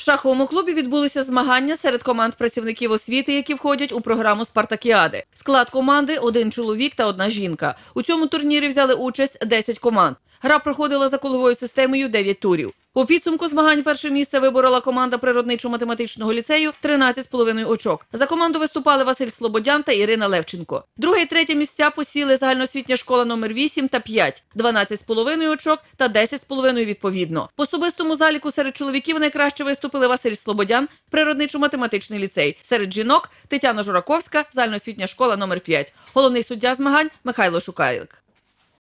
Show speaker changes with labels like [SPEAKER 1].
[SPEAKER 1] В шаховому клубі відбулися змагання серед команд працівників освіти, які входять у програму «Спартакіади». Склад команди – 1 чоловік та 1 жінка. У цьому турнірі взяли участь 10 команд. Гра проходила за коловою системою 9 турів. У підсумку змагань перше місце виборола команда природничо-математичного ліцею 13,5 очок. За команду виступали Василь Слободян та Ірина Левченко. Друге і третє місця посіли загальноосвітня школа номер 8 та 5, 12,5 очок та 10,5 відповідно. По особистому заліку серед чоловіків найкраще виступили Василь Слободян, природничо-математичний ліцей. Серед жінок – Тетяна Жураковська, загальноосвітня школа номер 5. Головний суддя змагань – Михайло Шукайлик.